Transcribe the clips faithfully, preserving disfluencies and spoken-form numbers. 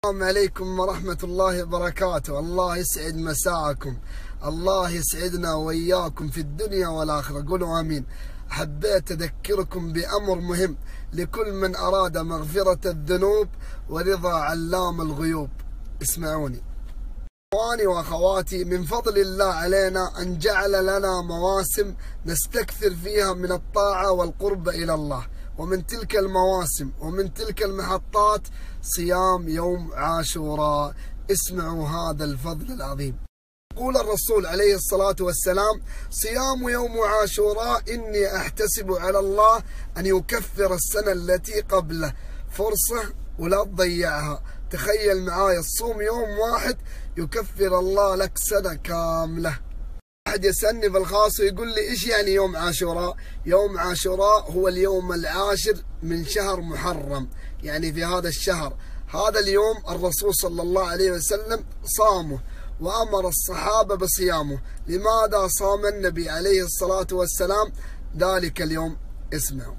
السلام عليكم ورحمة الله وبركاته. الله يسعد مساءكم، الله يسعدنا وإياكم في الدنيا والآخرة، قولوا آمين. حبيت أذكركم بأمر مهم لكل من أراد مغفرة الذنوب ورضا علام الغيوب. اسمعوني إخواني وأخواتي، من فضل الله علينا أن جعل لنا مواسم نستكثر فيها من الطاعة والقرب إلى الله، ومن تلك المواسم ومن تلك المحطات صيام يوم عاشوراء. اسمعوا هذا الفضل العظيم. يقول الرسول عليه الصلاة والسلام: صيام يوم عاشوراء إني أحتسب على الله أن يكفر السنة التي قبله. فرصة ولا تضيعها. تخيل معايا الصوم يوم واحد يكفر الله لك سنة كاملة. أحد يسألني بالخاص ويقول لي: إيش يعني يوم عاشوراء؟ يوم عاشوراء هو اليوم العاشر من شهر محرم، يعني في هذا الشهر. هذا اليوم الرسول صلى الله عليه وسلم صامه وأمر الصحابة بصيامه. لماذا صام النبي عليه الصلاة والسلام ذلك اليوم؟ اسمعوا،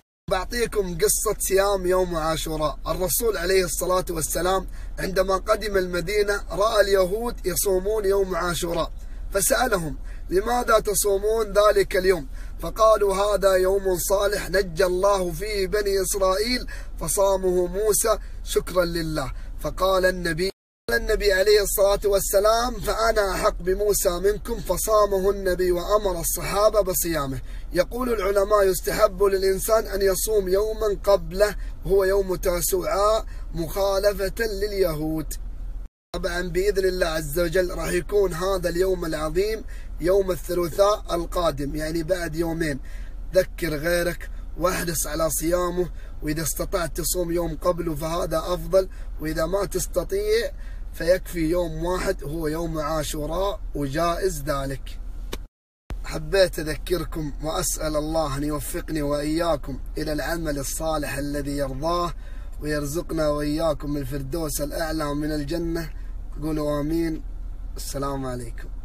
بعطيكم قصة صيام يوم عاشوراء. الرسول عليه الصلاة والسلام عندما قدم المدينة رأى اليهود يصومون يوم عاشوراء، فسألهم: لماذا تصومون ذلك اليوم؟ فقالوا: هذا يوم صالح نجى الله فيه بني إسرائيل فصامه موسى شكرا لله. فقال النبي النبي عليه الصلاة والسلام: فأنا أحق بموسى منكم، فصامه النبي وأمر الصحابة بصيامه. يقول العلماء: يستحب للإنسان أن يصوم يوما قبله هو يوم تاسوعاء مخالفة لليهود. طبعا بإذن الله عز وجل راح يكون هذا اليوم العظيم يوم الثلاثاء القادم، يعني بعد يومين. ذكر غيرك واحرص على صيامه، وإذا استطعت تصوم يوم قبله فهذا أفضل، وإذا ما تستطيع فيكفي يوم واحد هو يوم عاشوراء وجائز ذلك. حبيت أذكركم وأسأل الله أن يوفقني وإياكم إلى العمل الصالح الذي يرضاه، ويرزقنا وإياكم الفردوس الأعلى من الجنة. قولوا آمين. السلام عليكم.